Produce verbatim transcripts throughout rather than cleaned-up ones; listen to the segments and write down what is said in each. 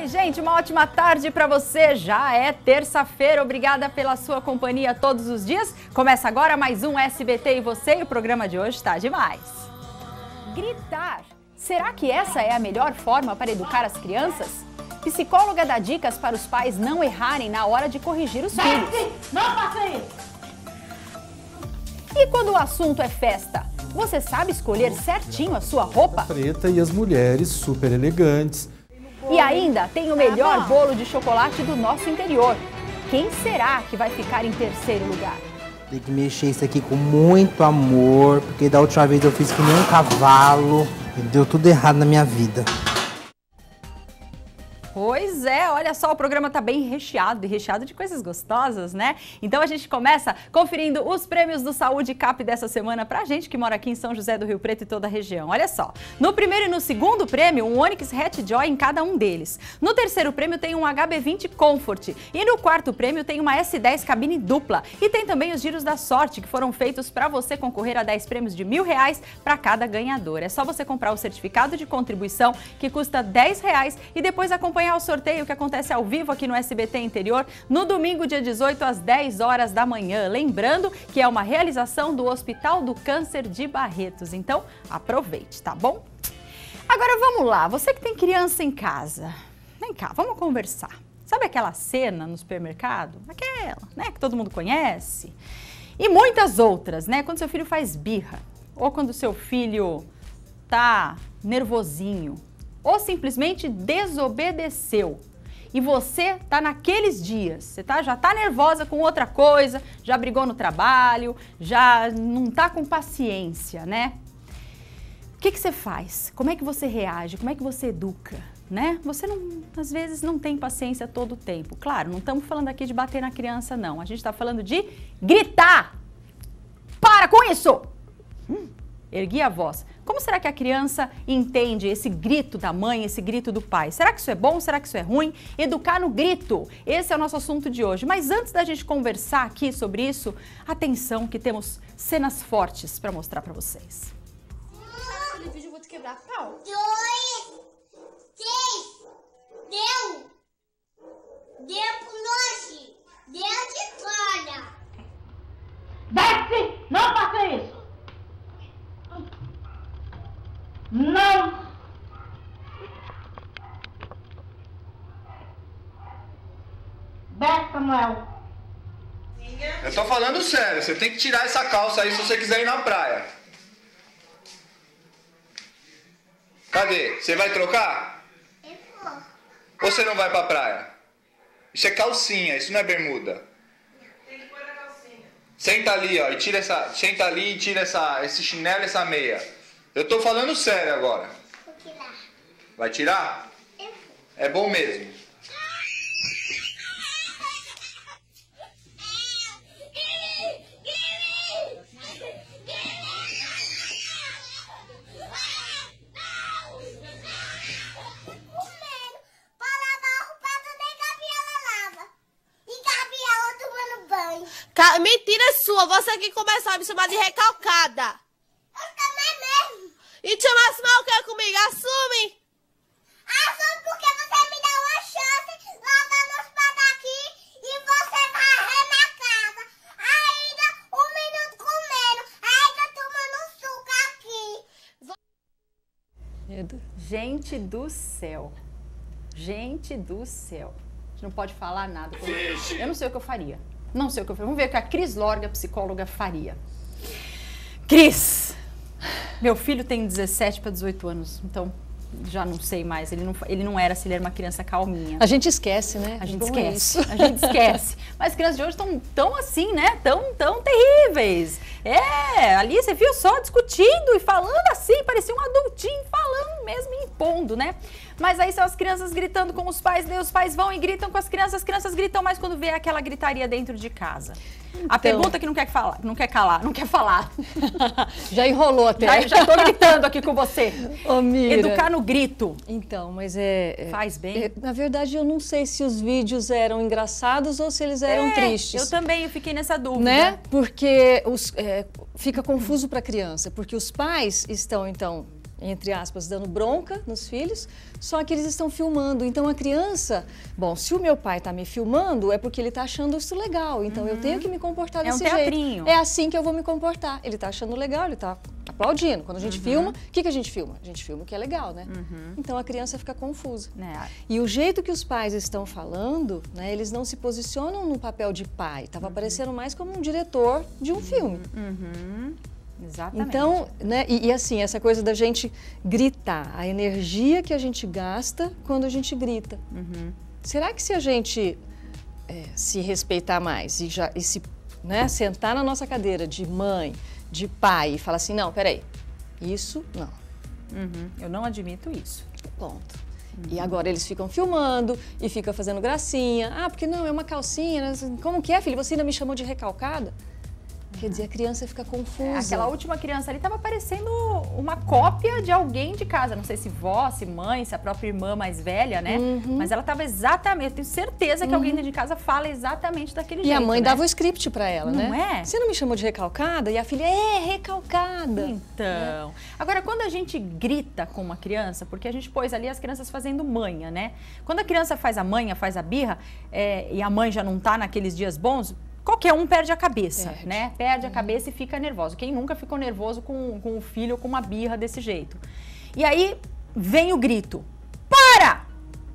Oi, gente, uma ótima tarde para você. Já é terça-feira. Obrigada pela sua companhia todos os dias. Começa agora mais um S B T e você, e o programa de hoje está demais. Gritar. Será que essa é a melhor forma para educar as crianças? Psicóloga dá dicas para os pais não errarem na hora de corrigir os filhos. Não faça isso! E quando o assunto é festa, você sabe escolher certinho a sua roupa? Preta e as mulheres super elegantes. E ainda tem o melhor bolo de chocolate do nosso interior. Quem será que vai ficar em terceiro lugar? Tem que mexer isso aqui com muito amor, porque da última vez eu fiz que nem um cavalo e deu tudo errado na minha vida. Pois é, olha só, o programa tá bem recheado, e recheado de coisas gostosas, né? Então a gente começa conferindo os prêmios do Saúde Cap dessa semana pra gente que mora aqui em São José do Rio Preto e toda a região. Olha só, no primeiro e no segundo prêmio, um Onix Hatch Joy em cada um deles. No terceiro prêmio tem um H B vinte Comfort. E no quarto prêmio tem uma S dez cabine dupla. E tem também os giros da sorte, que foram feitos para você concorrer a dez prêmios de mil reais para cada ganhador. É só você comprar o certificado de contribuição, que custa dez reais, e depois acompanhar o sorteio que acontece ao vivo aqui no S B T Interior no domingo, dia dezoito, às dez horas da manhã. Lembrando que é uma realização do Hospital do Câncer de Barretos. Então, aproveite, tá bom? Agora vamos lá, você que tem criança em casa, vem cá, vamos conversar. Sabe aquela cena no supermercado? Aquela, né, que todo mundo conhece? E muitas outras, né? Quando seu filho faz birra, ou quando seu filho tá nervosinho, ou simplesmente desobedeceu. E você tá naqueles dias, você tá, já tá nervosa com outra coisa, já brigou no trabalho, já não tá com paciência, né? O que que você faz? Como é que você reage? Como é que você educa, né? Você, não, às vezes, não tem paciência todo o tempo. Claro, não estamos falando aqui de bater na criança, não. A gente está falando de gritar. Para com isso! Hum, ergui a voz. Como será que a criança entende esse grito da mãe, esse grito do pai? Será que isso é bom? Será que isso é ruim? Educar no grito. Esse é o nosso assunto de hoje. Mas antes da gente conversar aqui sobre isso, atenção que temos cenas fortes para mostrar para vocês. No vídeo eu vou te quebrar pau. Dois, três, deu, deu pro nós, deu de fora. Desce! Não faça isso! Não! Desce, Samuel! Eu tô falando sério, você tem que tirar essa calça aí se você quiser ir na praia. Cadê? Você vai trocar? Eu vou. Ou você não vai pra praia? Isso é calcinha, isso não é bermuda. Tem que pôr a calcinha. Senta ali, ó, e tira essa, senta ali e tira essa, esse chinelo e essa meia. Eu tô falando sério agora. Vou tirar. Vai tirar? Eu vou. É bom mesmo. Mentira sua, você que começou a me chamar de recalcada. Eu também mesmo. E te chamasse mal o que comigo? Assume! Assume porque você me dá uma chance, lavando os pratos aqui e você varrer na casa. Ainda um minuto comendo, ainda tomando suco aqui. Gente do céu. Gente do céu. A gente não pode falar nada. Eu não sei o que eu faria. Não sei o que eu faria. Vamos ver o que a Cris Lorga, psicóloga, faria. Cris! Meu filho tem dezessete para dezoito anos, então já não sei mais. Ele não, ele não era, se ele era uma criança calminha. A gente esquece, né? A gente Bom esquece, isso. a gente esquece. Mas as crianças de hoje estão tão assim, né? Tão, tão terríveis. É, ali você viu só discutindo e falando assim, parecia um adultinho falando mesmo, impondo, né? Mas aí são as crianças gritando com os pais, daí os pais vão e gritam com as crianças, as crianças gritam mais quando vê aquela gritaria dentro de casa. Então, a pergunta que não quer falar, não quer calar, não quer falar. Já enrolou até. Já, já tô gritando aqui com você. Ô, Mira. Educar no grito. Então, mas é... é Faz bem? É, na verdade, eu não sei se os vídeos eram engraçados ou se eles eram é, tristes. Eu também, eu fiquei nessa dúvida. Né? Porque os, é, fica confuso para a criança, porque os pais estão, então... entre aspas, dando bronca nos filhos, só que eles estão filmando. Então a criança, bom, se o meu pai está me filmando, é porque ele está achando isso legal. Então uhum. eu tenho que me comportar desse jeito. É um teatrinho. jeito. É assim que eu vou me comportar. Ele está achando legal, ele está aplaudindo. Quando a gente uhum. filma, o que, que a gente filma? A gente filma o que é legal, né? Uhum. Então a criança fica confusa. É. E o jeito que os pais estão falando, né, eles não se posicionam no papel de pai. Estava uhum. aparecendo mais como um diretor de um uhum. filme. Uhum. Exatamente. Então, né, e, e assim, essa coisa da gente gritar, a energia que a gente gasta quando a gente grita. Uhum. Será que se a gente é, se respeitar mais e, já, e se né, sentar na nossa cadeira de mãe, de pai e falar assim, não, peraí, isso não. Uhum. Eu não admito isso. Ponto. Uhum. E agora eles ficam filmando e ficam fazendo gracinha. Ah, porque não, é uma calcinha. Como que é, filho? Você ainda me chamou de recalcada? Quer dizer, a criança fica confusa. Aquela última criança ali estava parecendo uma cópia de alguém de casa. Não sei se vó, se mãe, se a própria irmã mais velha, né? Uhum. Mas ela estava exatamente... Eu tenho certeza que uhum. alguém dentro de casa fala exatamente daquele e jeito, E a mãe né? dava o script para ela, não né? Não é? Você não me chamou de recalcada? E a filha, é, recalcada. Então... É. Agora, quando a gente grita com uma criança, porque a gente pôs ali as crianças fazendo manha, né? Quando a criança faz a manha, faz a birra, é, e a mãe já não tá naqueles dias bons... Qualquer um perde a cabeça, perde. né? Perde a cabeça e fica nervoso. Quem nunca ficou nervoso com, com o filho ou com uma birra desse jeito? E aí vem o grito. Para!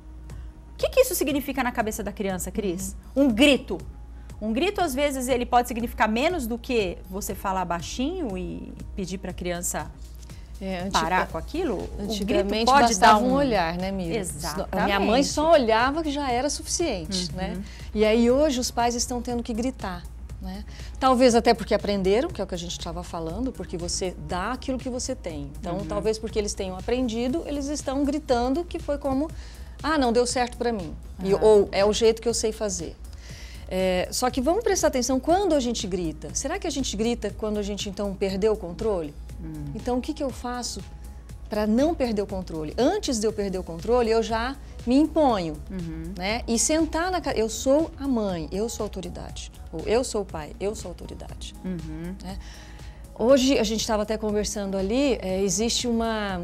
O que, que isso significa na cabeça da criança, Cris? Um grito. Um grito, às vezes, ele pode significar menos do que você falar baixinho e pedir para a criança... É, antiga... parar com aquilo? Antigamente o grito pode dar um um olhar, né, Mira? Exatamente. A minha mãe só olhava que já era suficiente, uhum. né? E aí hoje os pais estão tendo que gritar, né? Talvez até porque aprenderam, que é o que a gente estava falando, porque você dá aquilo que você tem. Então, uhum. talvez porque eles tenham aprendido, eles estão gritando que foi como, ah, não deu certo para mim. Uhum. E, ou é o jeito que eu sei fazer. É, só que vamos prestar atenção quando a gente grita. Será que a gente grita quando a gente, então, perdeu o controle? Hum. Então, o que, que eu faço para não perder o controle? Antes de eu perder o controle, eu já me imponho, uhum. né? E sentar na... Eu sou a mãe, eu sou a autoridade. Ou eu sou o pai, eu sou a autoridade. Uhum. Né? Hoje, a gente estava até conversando ali, é, existe uma,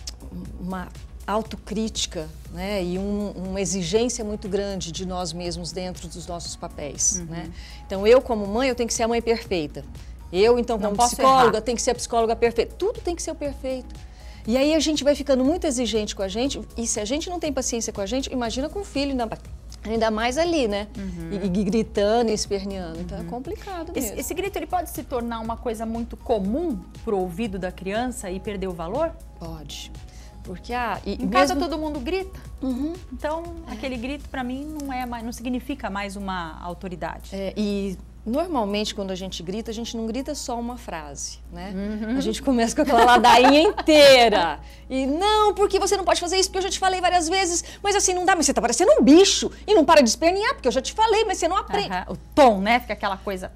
uma autocrítica, né? E um, uma exigência muito grande de nós mesmos dentro dos nossos papéis, uhum. né? Então, eu como mãe, eu tenho que ser a mãe perfeita. Eu, então, como psicóloga, tenho que ser a psicóloga perfeita. Tudo tem que ser o perfeito. E aí a gente vai ficando muito exigente com a gente. E se a gente não tem paciência com a gente, imagina com o filho, ainda, ainda mais ali, né? Uhum. E, e gritando e esperneando. Então uhum. é complicado mesmo. Esse, esse grito, ele pode se tornar uma coisa muito comum pro ouvido da criança e perder o valor? Pode. Porque ah, e em mesmo... casa todo mundo grita. Uhum. Então, é. aquele grito, para mim, não, é mais, não significa mais uma autoridade. É, e... Normalmente, quando a gente grita, a gente não grita só uma frase, né? Uhum. A gente começa com aquela ladainha inteira. E não, porque você não pode fazer isso, porque eu já te falei várias vezes. Mas assim, não dá, mas você tá parecendo um bicho. E não para de espernear, porque eu já te falei, mas você não aprende. Uhum. O tom, né? Fica aquela coisa...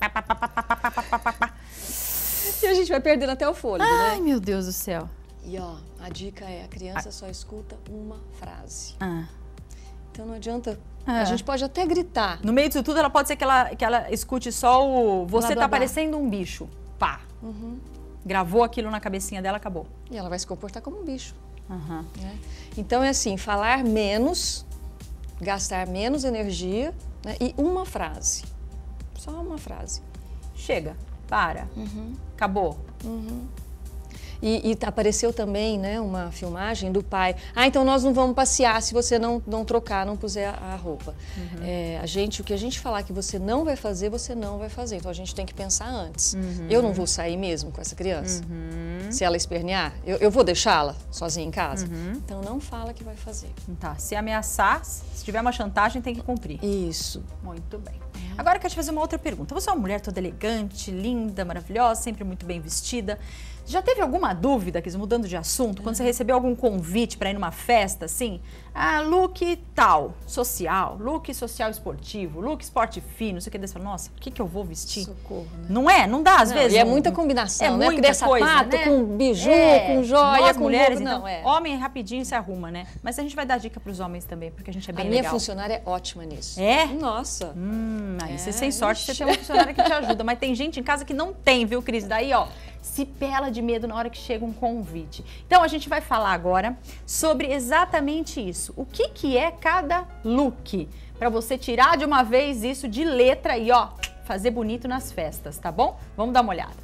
E a gente vai perdendo até o fôlego, Ai, né? Ai, meu Deus do céu. E ó, a dica é, a criança só escuta uma frase. Ah. Então não adianta... Ah. A gente pode até gritar. No meio disso tudo, ela pode ser que ela, que ela escute só o... Você blá, blá, tá blá. parecendo um bicho. Pá. Uhum. Gravou aquilo na cabecinha dela, acabou. E ela vai se comportar como um bicho. Uhum. Né? Então é assim, falar menos, gastar menos energia, né? E uma frase. Só uma frase. Chega. Para. Uhum. Acabou. Uhum. E, e apareceu também, né, uma filmagem do pai. Ah, então nós não vamos passear se você não, não trocar, não puser a, a roupa. Uhum. É, a gente, o que a gente falar que você não vai fazer, você não vai fazer. Então a gente tem que pensar antes. Uhum. Eu não vou sair mesmo com essa criança. Uhum. Se ela espernear, eu, eu vou deixá-la sozinha em casa. Uhum. Então não fala que vai fazer. Tá. Se ameaçar, se tiver uma chantagem, tem que cumprir. Isso. Muito bem. Uhum. Agora eu quero te fazer uma outra pergunta. Você é uma mulher toda elegante, linda, maravilhosa, sempre muito bem vestida. Já teve alguma dúvida, Cris, mudando de assunto, quando você recebeu algum convite para ir numa festa, assim? Ah, look tal, social, look social esportivo, look esporte fino, não sei o que. Você fala, nossa, o que, que eu vou vestir? Socorro, né? Não é? Não dá, às não, vezes? E é um, muita combinação, é né? Muita de coisa, sapato, né? com biju, é, com joia, nós, com mulheres, roupa, então, não, é. Homem rapidinho se arruma, né? Mas a gente vai dar dica para os homens também, porque a gente é bem legal. legal. A minha funcionária é ótima nisso. É? Nossa. Hum, aí é, você sem sorte, ixi. Você tem uma funcionária que te ajuda. Mas tem gente em casa que não tem, viu, Cris? Daí, ó, se pela de medo na hora que chega um convite. Então a gente vai falar agora sobre exatamente isso. O que que é cada look? Para você tirar de uma vez isso de letra e ó, fazer bonito nas festas, tá bom? Vamos dar uma olhada.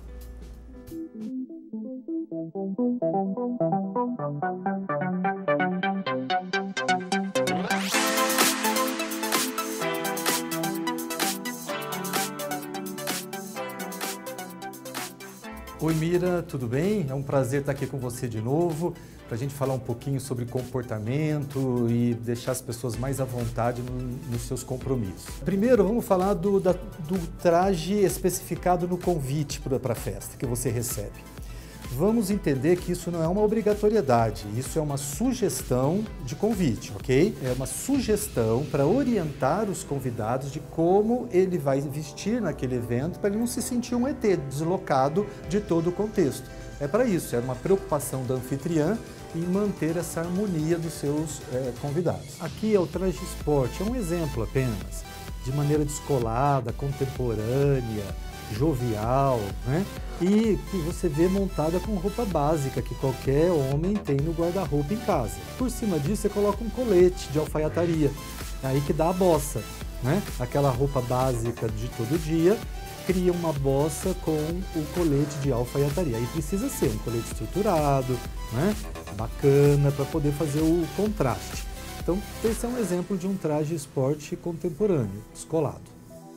Oi Mira, tudo bem? É um prazer estar aqui com você de novo, para a gente falar um pouquinho sobre comportamento e deixar as pessoas mais à vontade no, nos seus compromissos. Primeiro, vamos falar do, da, do traje especificado no convite para a festa que você recebe. Vamos entender que isso não é uma obrigatoriedade, isso é uma sugestão de convite, ok? É uma sugestão para orientar os convidados de como ele vai vestir naquele evento para ele não se sentir um E T deslocado de todo o contexto. É para isso, é uma preocupação da anfitriã em manter essa harmonia dos seus é, convidados. Aqui é o traje esporte, é um exemplo apenas, de maneira descolada, contemporânea, jovial, né? E que você vê montada com roupa básica que qualquer homem tem no guarda-roupa em casa. Por cima disso você coloca um colete de alfaiataria, aí que dá a bossa, né? Aquela roupa básica de todo dia cria uma bossa com o colete de alfaiataria. Aí precisa ser um colete estruturado, né? Bacana para poder fazer o contraste. Então esse é um exemplo de um traje esporte contemporâneo, descolado.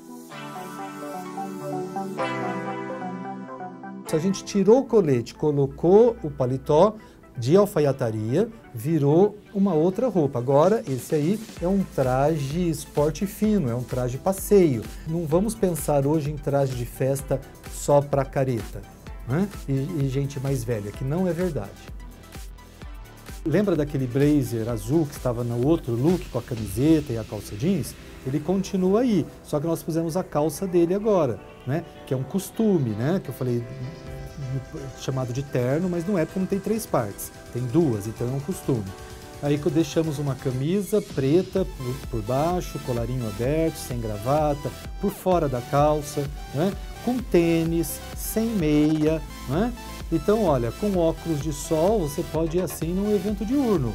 Se a gente tirou o colete, colocou o paletó de alfaiataria, virou uma outra roupa. Agora, esse aí é um traje esporte fino, é um traje passeio. Não vamos pensar hoje em traje de festa só para careta, né? e, e gente mais velha, que não é verdade. Lembra daquele blazer azul que estava no outro look, com a camiseta e a calça jeans? Ele continua aí, só que nós pusemos a calça dele agora, né? Que é um costume, né? Que eu falei chamado de terno, mas não é porque não tem três partes, tem duas, então é um costume. Aí que deixamos uma camisa preta por, por baixo, colarinho aberto, sem gravata, por fora da calça, né? Com tênis, sem meia, né? Então, olha, com óculos de sol você pode ir assim num evento diurno.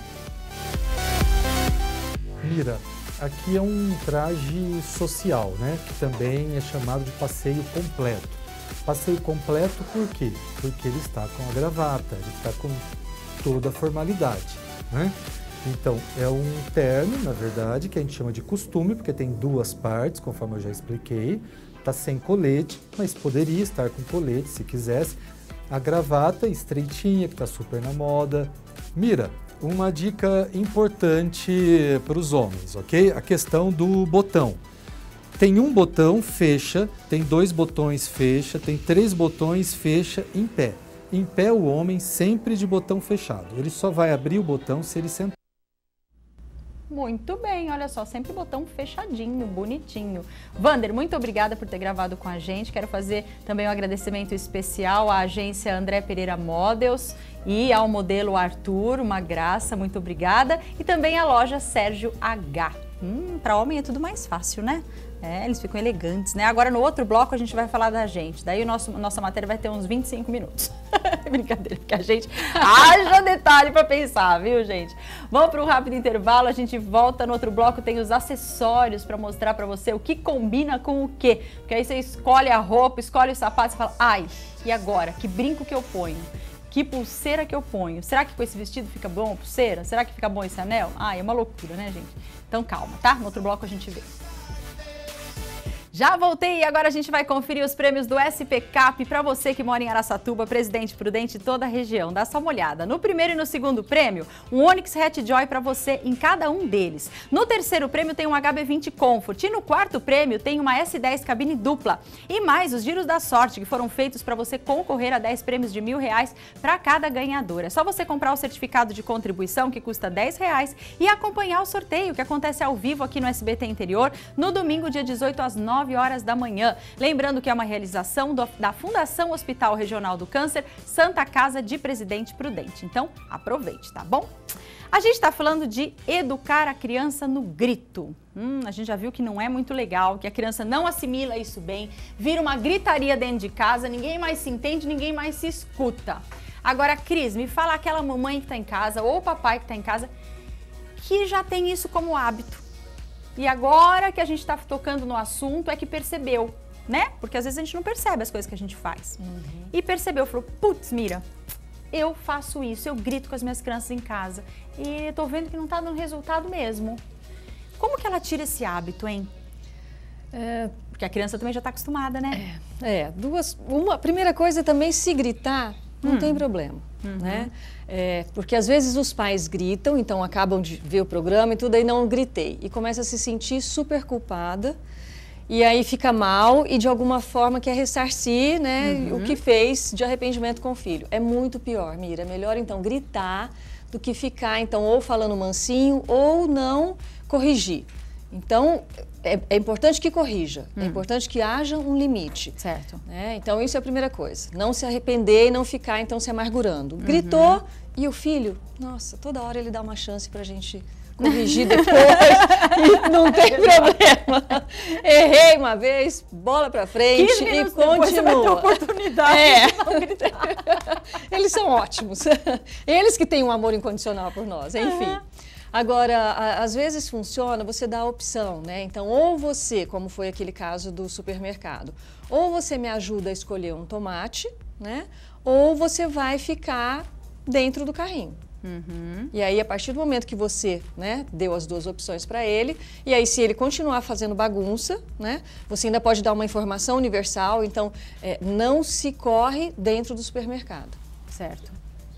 Mira, aqui é um traje social, né? Que também é chamado de passeio completo. Passeio completo por quê? Porque ele está com a gravata, ele está com toda a formalidade, né? Então, é um terno, na verdade, que a gente chama de costume, porque tem duas partes, conforme eu já expliquei. Está sem colete, mas poderia estar com colete se quisesse. A gravata estreitinha, que está super na moda. Mira, uma dica importante para os homens, ok? A questão do botão. Tem um botão, fecha, tem dois botões, fecha, tem três botões, fecha, em pé. Em pé o homem sempre de botão fechado. Ele só vai abrir o botão se ele sentar. Muito bem, olha só, sempre botão fechadinho, bonitinho. Vander, muito obrigada por ter gravado com a gente. Quero fazer também um agradecimento especial à agência André Pereira Models e ao modelo Arthur, uma graça, muito obrigada. E também à loja Sérgio H. Hum, para homem é tudo mais fácil, né? É, eles ficam elegantes, né? Agora no outro bloco a gente vai falar da gente. Daí o nosso, nossa matéria vai ter uns vinte e cinco minutos. Brincadeira, porque a gente haja detalhe para pensar, viu, gente? Vamos para um rápido intervalo, a gente volta no outro bloco, tem os acessórios para mostrar para você o que combina com o quê. Porque aí você escolhe a roupa, escolhe o sapato e fala, ai, e agora? Que brinco que eu ponho? Que pulseira que eu ponho? Será que com esse vestido fica bom a pulseira? Será que fica bom esse anel? Ai, é uma loucura, né, gente? Então calma, tá? No outro bloco a gente vê. Já voltei e agora a gente vai conferir os prêmios do S P Cap para você que mora em Araçatuba, Presidente Prudente e toda a região. Dá só uma olhada. No primeiro e no segundo prêmio, um Onix Hatchjoy para você em cada um deles. No terceiro prêmio tem um H B vinte Comfort e no quarto prêmio tem uma S dez cabine dupla. E mais os giros da sorte que foram feitos para você concorrer a dez prêmios de mil reais para cada ganhador. É só você comprar o certificado de contribuição que custa dez reais e acompanhar o sorteio que acontece ao vivo aqui no S B T Interior no domingo, dia dezoito, às nove horas da manhã. Lembrando que é uma realização do, da Fundação Hospital Regional do Câncer, Santa Casa de Presidente Prudente. Então, aproveite, tá bom? A gente está falando de educar a criança no grito. Hum, a gente já viu que não é muito legal, que a criança não assimila isso bem, vira uma gritaria dentro de casa, ninguém mais se entende, ninguém mais se escuta. Agora, Cris, me fala aquela mamãe que está em casa ou o papai que está em casa que já tem isso como hábito. E agora que a gente está tocando no assunto é que percebeu, né? Porque às vezes a gente não percebe as coisas que a gente faz. Uhum. E percebeu, falou, putz, Mira, eu faço isso, eu grito com as minhas crianças em casa e eu tô vendo que não tá dando resultado mesmo. Como que ela tira esse hábito, hein? É, porque a criança também já tá acostumada, né? É, é duas... Uma, a primeira coisa é também se gritar, não hum. tem problema, uhum. né? É, porque às vezes os pais gritam, então acabam de ver o programa e tudo, aí não gritei. E começa a se sentir super culpada. E aí fica mal e de alguma forma quer ressarcir, né, uhum. o que fez de arrependimento com o filho. É muito pior, Mira. É melhor então gritar do que ficar então ou falando mansinho ou não corrigir. Então é, é importante que corrija, hum. é importante que haja um limite. Certo. Né? Então isso é a primeira coisa. Não se arrepender e não ficar então se amargurando. Gritou uhum. e o filho, nossa, toda hora ele dá uma chance pra gente corrigir depois e não tem problema. Errei uma vez, bola pra frente e continua. Você vai ter oportunidade é. de não gritar. Eles são ótimos. Eles que têm um amor incondicional por nós, enfim. Uhum. Agora, a, às vezes funciona, você dá a opção, né? Então, ou você, como foi aquele caso do supermercado, ou você me ajuda a escolher um tomate, né? Ou você vai ficar dentro do carrinho. Uhum. E aí, a partir do momento que você, né, deu as duas opções para ele, e aí se ele continuar fazendo bagunça, né, você ainda pode dar uma informação universal, então é, não se corre dentro do supermercado. Certo.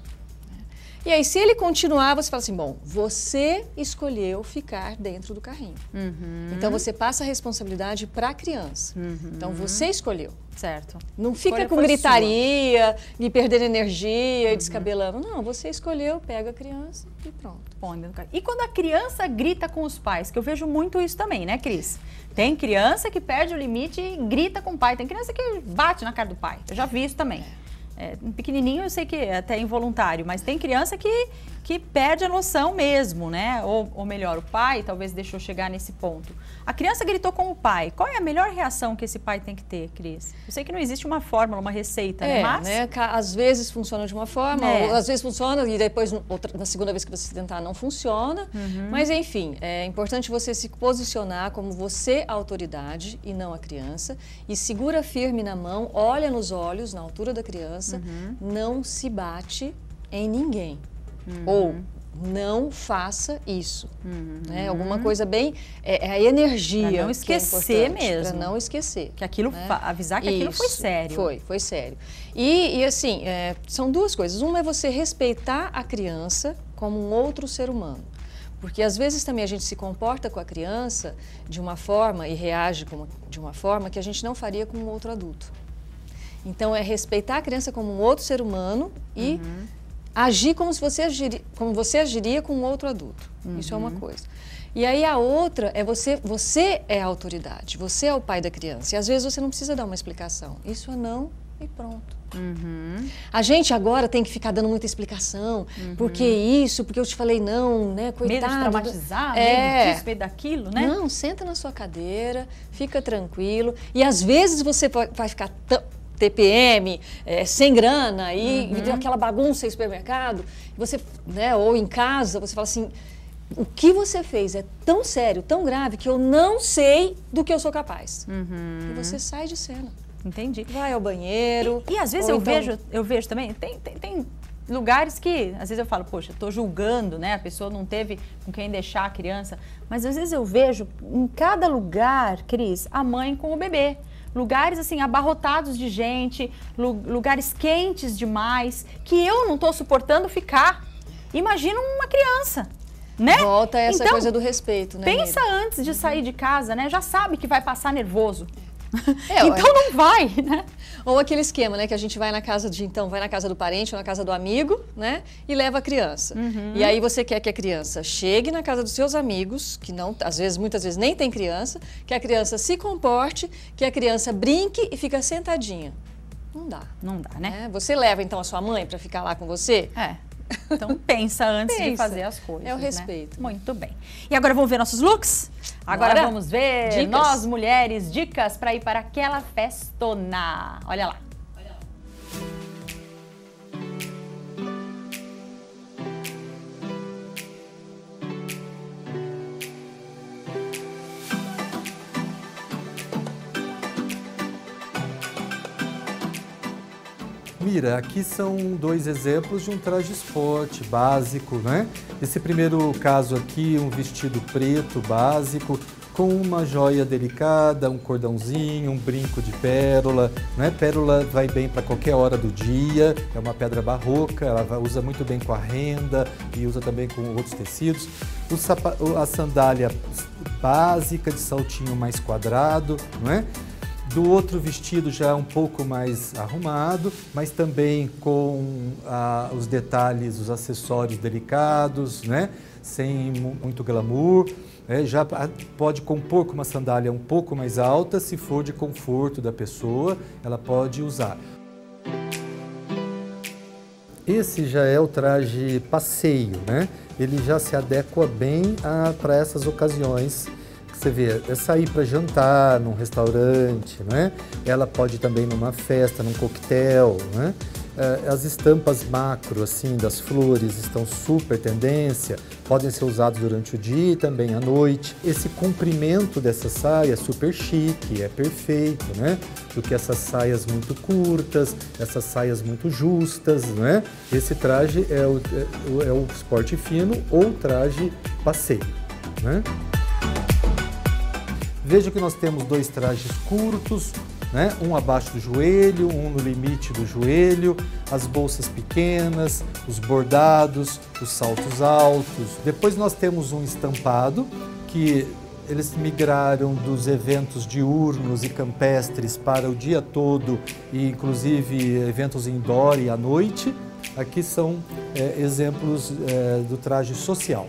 E aí, se ele continuar, você fala assim, bom, você escolheu ficar dentro do carrinho. Uhum. Então, você passa a responsabilidade para a criança. Uhum. Então, você escolheu. Certo. Não fica com gritaria, e perdendo energia, uhum. e descabelando. Não, você escolheu, pega a criança e pronto. Põe dentro do carrinho. E quando a criança grita com os pais, que eu vejo muito isso também, né, Cris? Tem criança que perde o limite e grita com o pai. Tem criança que bate na cara do pai. Eu já vi isso também. É, um pequenininho eu sei que é até involuntário, mas tem criança que, que perde a noção mesmo, né? Ou, ou melhor, o pai talvez deixou chegar nesse ponto. A criança gritou com o pai. Qual é a melhor reação que esse pai tem que ter, Cris? Eu sei que não existe uma fórmula, uma receita, é, né? Mas... né? Às vezes funciona de uma forma, é. ou às vezes funciona e depois outra, na segunda vez que você tentar não funciona. Uhum. Mas enfim, é importante você se posicionar como você, a autoridade, e não a criança. E segura firme na mão, olha nos olhos, na altura da criança. Uhum. Não se bate em ninguém. Uhum. Ou não faça isso. Uhum. Né? Alguma coisa bem... É, é a energia. Pra não esquecer que é mesmo. Para não esquecer. Que aquilo, né? Avisar que isso, aquilo foi sério. Foi, foi sério. E, e assim, é, são duas coisas. Uma é você respeitar a criança como um outro ser humano. Porque às vezes também a gente se comporta com a criança de uma forma e reage como, de uma forma que a gente não faria com um outro adulto. Então, é respeitar a criança como um outro ser humano e uhum. agir como, se você agiria, como você agiria com um outro adulto. Uhum. Isso é uma coisa. E aí, a outra é você, você é a autoridade, você é o pai da criança. E às vezes você não precisa dar uma explicação. Isso é não e pronto. Uhum. A gente agora tem que ficar dando muita explicação. Uhum. Por que isso? Porque eu te falei não, né? Coitado. Medo de traumatizar, é. medo disso, medo daquilo, né? Não, senta na sua cadeira, fica tranquilo. E às vezes você vai ficar tão... T P M, é, sem grana, e, uhum. e aquela bagunça em supermercado, você, né, ou em casa, você fala assim, o que você fez é tão sério, tão grave, que eu não sei do que eu sou capaz. Uhum. E você sai de cena. Entendi. Vai ao banheiro. E, e às vezes eu, então... vejo, eu vejo também, tem, tem, tem lugares que, às vezes eu falo, poxa, estou julgando, né, a pessoa não teve com quem deixar a criança, mas às vezes eu vejo em cada lugar, Cris, a mãe com o bebê. Lugares, assim, abarrotados de gente, lugares quentes demais, que eu não estou suportando ficar. Imagina uma criança, né? Volta essa então, coisa do respeito, né? Pensa Mira? antes de uhum. sair de casa, né? Já sabe que vai passar nervoso. É, então não vai, né? Ou aquele esquema, né, que a gente vai na casa de, então, vai na casa do parente ou na casa do amigo, né, e leva a criança. Uhum. E aí você quer que a criança chegue na casa dos seus amigos, que não, às vezes, muitas vezes nem tem criança, que a criança se comporte, que a criança brinque e fica sentadinha. Não dá. Não dá, né? É, você leva, então, a sua mãe para ficar lá com você? É. Então pensa antes Pensa. de fazer as coisas. É o né? respeito. Muito bem. E agora vamos ver nossos looks? Agora Bora. vamos ver Dicas. nós mulheres, dicas para ir para aquela festona. Olha lá. Mira, aqui são dois exemplos de um traje esporte básico, né? Esse primeiro caso aqui, um vestido preto básico, com uma joia delicada, um cordãozinho, um brinco de pérola, né? Pérola vai bem para qualquer hora do dia, é uma pedra barroca, ela vai, usa muito bem com a renda e usa também com outros tecidos. O sapa, a sandália básica de saltinho mais quadrado, não é? Do outro vestido já um pouco mais arrumado, mas também com ah, os detalhes, os acessórios delicados, né? Sem muito glamour. É, já pode compor com uma sandália um pouco mais alta, se for de conforto da pessoa, ela pode usar. Esse já é o traje passeio, né? Ele já se adequa bem para essas ocasiões. Você vê, é sair para jantar num restaurante, né? Ela pode ir também numa festa, num coquetel, né? As estampas macro, assim, das flores estão super tendência, podem ser usados durante o dia e também à noite. Esse comprimento dessa saia é super chique, é perfeito, né? Do que essas saias muito curtas, essas saias muito justas, né? Esse traje é o, é o esporte fino ou traje passeio, né? Veja que nós temos dois trajes curtos, né? Um abaixo do joelho, um no limite do joelho, as bolsas pequenas, os bordados, os saltos altos. Depois nós temos um estampado, que eles migraram dos eventos diurnos e campestres para o dia todo, e inclusive eventos indoor e à noite. Aqui são é, exemplos é, do traje social.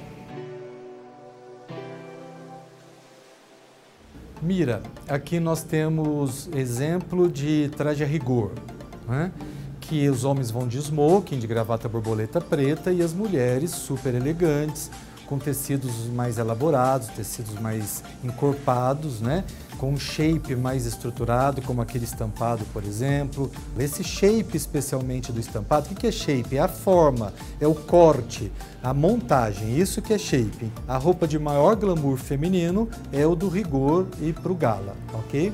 Mira, aqui nós temos exemplo de traje a rigor, né? Que os homens vão de smoking, de gravata borboleta preta, e as mulheres super elegantes, com tecidos mais elaborados, tecidos mais encorpados, né? Com um shape mais estruturado, como aquele estampado, por exemplo. Esse shape, especialmente do estampado, o que é shape? É a forma, é o corte, a montagem, isso que é shape. A roupa de maior glamour feminino é o do rigor e pro gala, ok?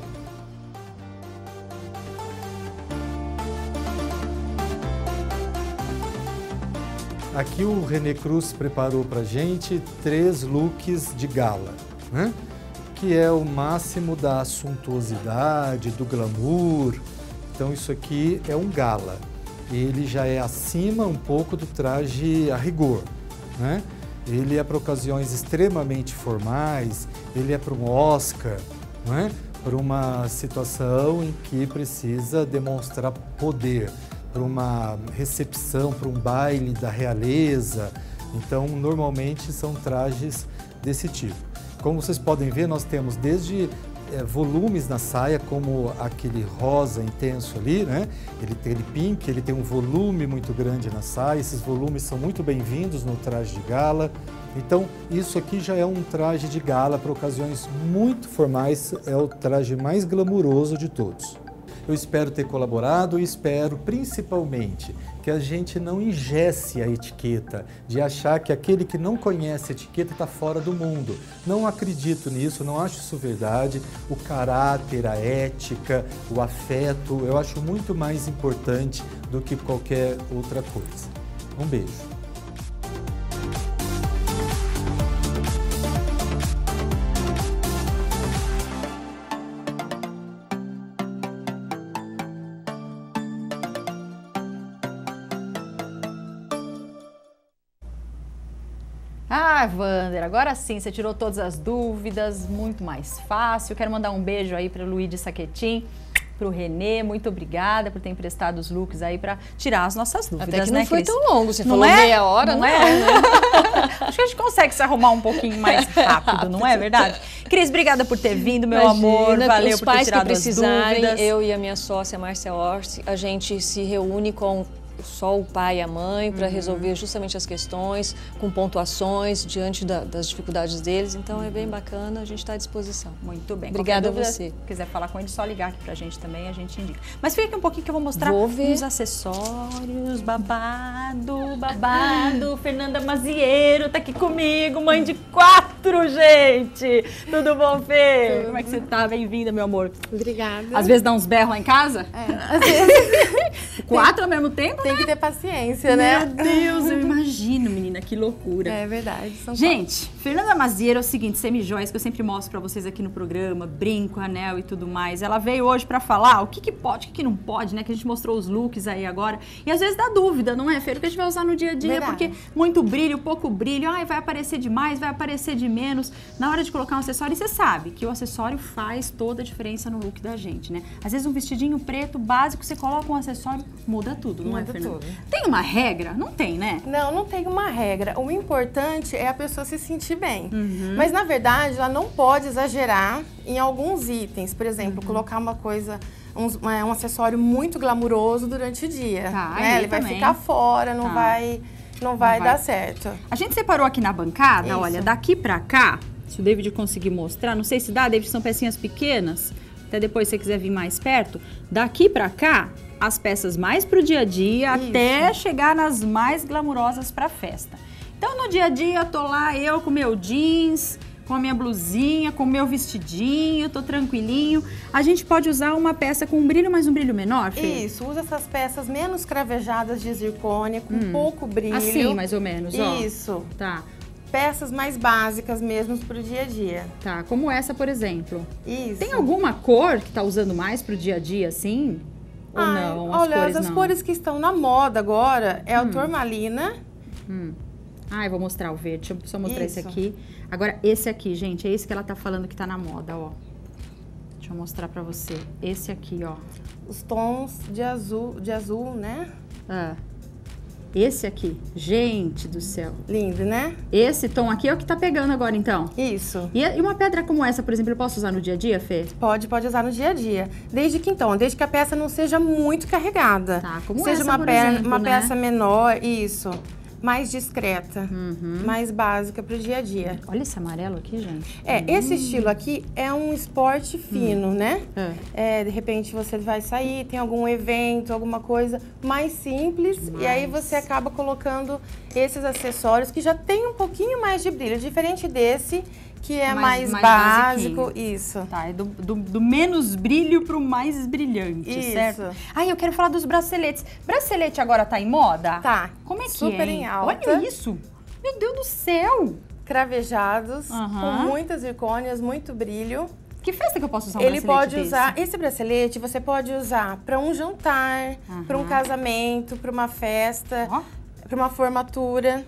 Aqui o René Cruz preparou pra gente três looks de gala, né? Que é o máximo da suntuosidade, do glamour. Então isso aqui é um gala. Ele já é acima um pouco do traje a rigor, né? Ele é para ocasiões extremamente formais, ele é para um Oscar, né? Para uma situação em que precisa demonstrar poder, para uma recepção, para um baile da realeza. Então, normalmente são trajes desse tipo. Como vocês podem ver, nós temos desde é, volumes na saia, como aquele rosa intenso ali, né? Ele tem ele pink, ele tem um volume muito grande na saia, esses volumes são muito bem-vindos no traje de gala. Então, isso aqui já é um traje de gala para ocasiões muito formais, é o traje mais glamuroso de todos. Eu espero ter colaborado e espero, principalmente, que a gente não engesse a etiqueta, de achar que aquele que não conhece a etiqueta está fora do mundo. Não acredito nisso, não acho isso verdade. O caráter, a ética, o afeto, eu acho muito mais importante do que qualquer outra coisa. Um beijo. Ah, Wander, agora sim, você tirou todas as dúvidas, muito mais fácil. Quero mandar um beijo aí para o Luigi Saquetin, para o Renê, muito obrigada por ter emprestado os looks aí para tirar as nossas dúvidas, Até que né, não foi Cris? tão longo, você não falou é? meia hora, não, não é? Né? Acho que a gente consegue se arrumar um pouquinho mais rápido, não é verdade? Cris, obrigada por ter vindo, meu Imagina, amor, valeu os por ter pais tirado que precisarem, as dúvidas. eu e a minha sócia, Márcia Orsi, a gente se reúne com só o pai e a mãe para uhum. resolver justamente as questões, com pontuações diante da, das dificuldades deles. Então uhum. é bem bacana, a gente está à disposição. Muito bem. Obrigada a você. Se quiser falar com ele, só ligar aqui pra gente também, a gente indica. Mas fica um pouquinho que eu vou mostrar vou ver. Os acessórios, babado, babado. Fernanda Mazieiro tá aqui comigo, mãe de quatro, gente. Tudo bom, Fê? Tudo. Como é que você tá? Bem-vinda, meu amor. Obrigada. Às vezes dá uns berros lá em casa? É, às vezes. Quatro ao mesmo tempo, Tem né? que ter paciência, né? Meu Deus, eu imagino, menina, que loucura. É verdade. São gente, quatro. Fernanda Mazieiro é o seguinte, semijoias que eu sempre mostro pra vocês aqui no programa, brinco, anel e tudo mais. Ela veio hoje pra falar o que que pode, o que que não pode, né? Que a gente mostrou os looks aí agora. E às vezes dá dúvida, não é, Fer? O que a gente vai usar no dia a dia, verdade. Porque muito brilho, pouco brilho, ai, vai aparecer demais, vai aparecer de menos. Na hora de colocar um acessório, você sabe que o acessório faz toda a diferença no look da gente, né? Às vezes um vestidinho preto básico, você coloca um acessório, muda tudo, não muda é, Fernanda? Tudo. Tem uma regra? Não tem, né? Não, não tem uma regra. O importante é a pessoa se sentir bem. Uhum. Mas, na verdade, ela não pode exagerar em alguns itens. Por exemplo, uhum. colocar uma coisa, um, um acessório muito glamuroso durante o dia. Tá, né? Ele vai também. ficar fora, não, tá. vai, não, vai não vai dar certo. A gente separou aqui na bancada, Isso. olha, daqui pra cá, se o David conseguir mostrar, não sei se dá, David, são pecinhas pequenas, até depois se você quiser vir mais perto, daqui pra cá, as peças mais pro dia a dia, Isso. até chegar nas mais glamurosas pra festa. Então, no dia a dia, eu tô lá, eu com meu jeans, com a minha blusinha, com o meu vestidinho, tô tranquilinho. A gente pode usar uma peça com um brilho, mas um brilho menor, Fê? Isso, usa essas peças menos cravejadas de zircônia, com hum. pouco brilho. Assim, mais ou menos, ó. Isso. Tá. Peças mais básicas mesmo pro dia a dia. Tá, como essa, por exemplo. Isso. Tem alguma cor que tá usando mais pro dia a dia, assim? Ou Ai, não? As olha, cores as não. cores que estão na moda agora é hum. o turmalina. Hum. Ah, eu vou mostrar o verde. Deixa eu só mostrar Isso. esse aqui. Agora, esse aqui, gente, é esse que ela tá falando que tá na moda, ó. Deixa eu mostrar pra você. Esse aqui, ó. Os tons de azul, de azul, né? Ah. Esse aqui. Gente do céu. Lindo, né? Esse tom aqui é o que tá pegando agora, então. Isso. E, e uma pedra como essa, por exemplo, eu posso usar no dia a dia, Fê? Pode, pode usar no dia a dia. Desde que, então, desde que a peça não seja muito carregada. Tá, como seja essa, uma, por pe exemplo, uma né? peça menor, isso. Mais discreta, uhum. mais básica pro dia a dia. Olha esse amarelo aqui, gente. É, hum. esse estilo aqui é um esporte fino, hum. né? É. É, de repente você vai sair, tem algum evento, alguma coisa mais simples. Mais. E aí você acaba colocando esses acessórios que já tem um pouquinho mais de brilho. Diferente desse, que é mais, mais, mais básico. Basiquinho. Isso. Tá, é do, do, do menos brilho pro mais brilhante, isso. certo? Ah, eu quero falar dos braceletes. Bracelete agora tá em moda? Tá. Como é que Super é? em alta. Olha isso! Meu Deus do céu! Cravejados, uhum. com muitas zircônias, muito brilho. Que festa que eu posso usar um Ele bracelete pode desse? usar, esse bracelete você pode usar para um jantar, uhum. para um casamento, para uma festa, oh. para uma formatura.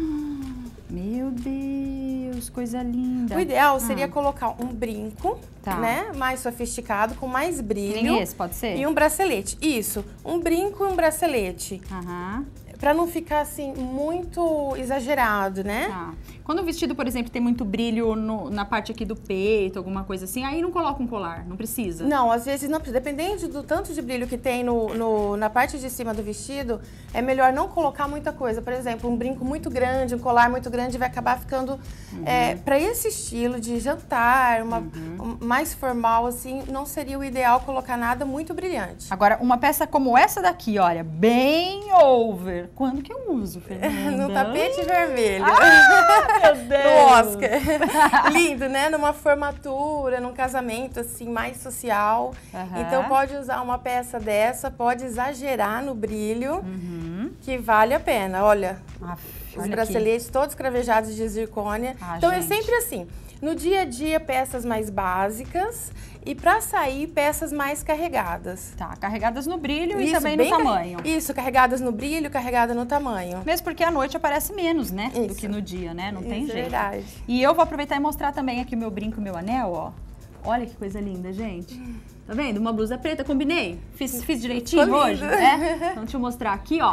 Meu Deus, coisa linda. O ideal seria ah. colocar um brinco, tá. né, mais sofisticado, com mais brilho. Nem esse, pode ser? E um bracelete. Isso, um brinco e um bracelete. Aham. Pra não ficar, assim, muito exagerado, né? Tá. Quando o vestido, por exemplo, tem muito brilho no, na parte aqui do peito, alguma coisa assim, aí não coloca um colar, não precisa? Não, às vezes não precisa. Dependendo do tanto de brilho que tem no, no, na parte de cima do vestido, é melhor não colocar muita coisa. Por exemplo, um brinco muito grande, um colar muito grande, vai acabar ficando... Uhum. É, pra esse estilo de jantar, uma, uhum. um, mais formal, assim, não seria o ideal colocar nada muito brilhante. Agora, uma peça como essa daqui, olha, bem over. Quando que eu uso, Fernanda? No tapete vermelho. Ah, meu Deus! No Oscar. Lindo, né? Numa formatura, num casamento, assim, mais social. Uhum. Então, pode usar uma peça dessa, pode exagerar no brilho, uhum. que vale a pena. Olha, Aff, os olha braceletes aqui. todos cravejados de zircônia. Ah, então, gente. é sempre assim. No dia a dia, peças mais básicas e para sair, peças mais carregadas. Tá, carregadas no brilho Isso, e também bem no tamanho. Isso, carregadas no brilho, carregada no tamanho. Mesmo porque à noite aparece menos, né? Isso. Do que no dia, né? Não Isso, tem jeito. É verdade. E eu vou aproveitar e mostrar também aqui o meu brinco e o meu anel, ó. Olha que coisa linda, gente. Tá vendo? Uma blusa preta, combinei? Fiz, fiz direitinho Ficou hoje, lindo. né? Então deixa eu mostrar aqui, ó.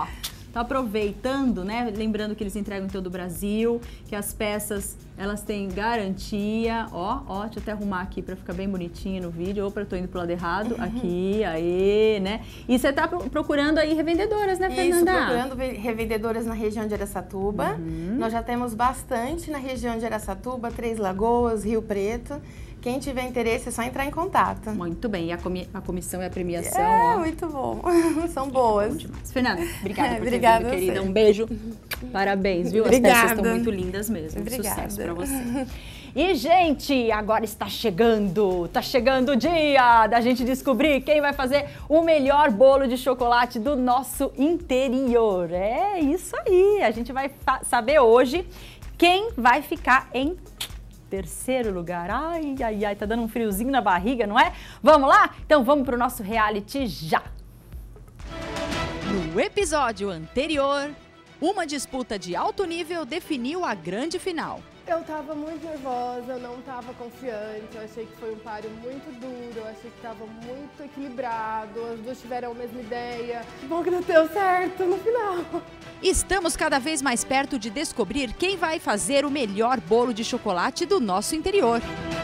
Tá aproveitando, né? Lembrando que eles entregam em todo o Brasil, que as peças, elas têm garantia. Ó, ó, deixa eu até arrumar aqui para ficar bem bonitinho no vídeo. Opa, eu tô indo pro lado errado. Aqui, aí, né? E você tá procurando aí revendedoras, né, Fernanda? Isso, procurando revendedoras na região de Araçatuba. Uhum. Nós já temos bastante na região de Araçatuba, Três Lagoas, Rio Preto. Quem tiver interesse é só entrar em contato. Muito bem. E a, comi a comissão e a premiação, é, ó. muito bom. São boas. Bom Fernanda, obrigada é, por obrigada ter vindo, querida. Um beijo. Parabéns, viu? As Obrigada. peças estão muito lindas mesmo. Obrigada. Sucesso pra você. E, gente, agora está chegando, está chegando o dia da gente descobrir quem vai fazer o melhor bolo de chocolate do nosso interior. É isso aí, a gente vai saber hoje quem vai ficar em terceiro lugar. Ai, ai, ai, tá dando um friozinho na barriga, não é? Vamos lá? Então vamos pro nosso reality já. No episódio anterior, uma disputa de alto nível definiu a grande final. Eu tava muito nervosa, eu não tava confiante, eu achei que foi um páreo muito duro, eu achei que tava muito equilibrado, as duas tiveram a mesma ideia. Bom que não deu certo no final. Estamos cada vez mais perto de descobrir quem vai fazer o melhor bolo de chocolate do nosso interior.